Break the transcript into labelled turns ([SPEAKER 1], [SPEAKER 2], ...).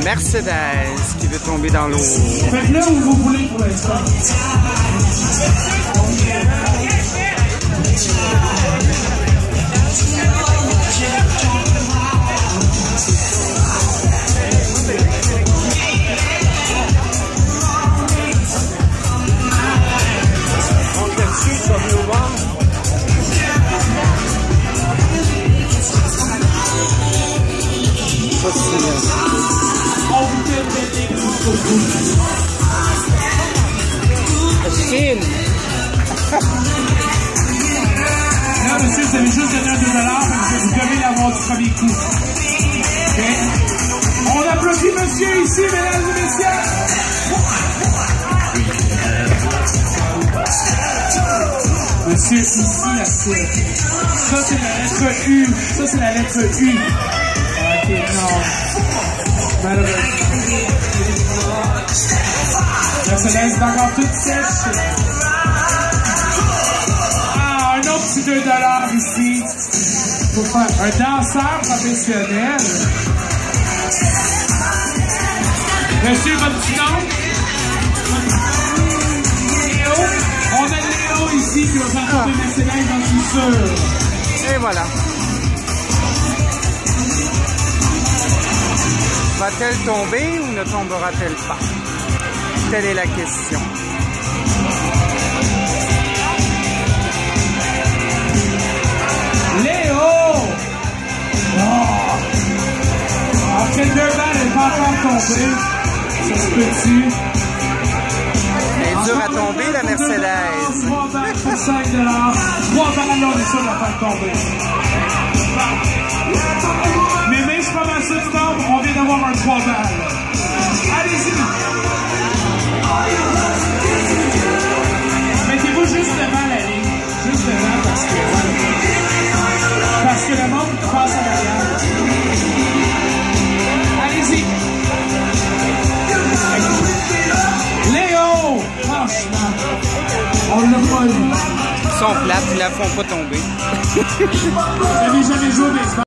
[SPEAKER 1] Mercedes qui veut tomber dans l'eau.
[SPEAKER 2] Faites là où vous voulez pour l'instant.
[SPEAKER 1] Chine.
[SPEAKER 2] Là, monsieur, vous avez juste donné un $2, vous devez l'avoir du premier coup. Okay. On applaudit monsieur ici, mesdames et messieurs. Monsieur, ici, la cible. Ça, c'est la lettre U. Ça, c'est la lettre U. Ok, non. Malheureusement. Là, ça laisse encore toute sèche. Ah, un autre petit $2 ici. Pour faire un danseur professionnel. Monsieur, votre petit nom? Léo. On a Léo ici qui va faire tomber Mercedes dans le futur.
[SPEAKER 1] Et voilà. Va-t-elle tomber ou ne tombera-t-elle pas? Telle est la question.
[SPEAKER 2] Léo! Oh! Après 2 balles, elle n'est pas encore tombée. Ça se peut-tu?
[SPEAKER 1] Elle est dure à tomber, la Mercedes.
[SPEAKER 2] 3 balles pour $5. 3 balles, là, on est sûr de la faire tomber. Mais je suis pas mal sûr du temps, on vient d'avoir un 3 balles. Allez-y! Mettez-vous juste devant la ligne. Juste devant parce que le monde passe à l'arrière. Allez-y! Léo! Franchement, on l'a pas eu.
[SPEAKER 1] Ils sont plates, ils la font pas tomber.
[SPEAKER 2] Vous n'avez jamais joué au baseball?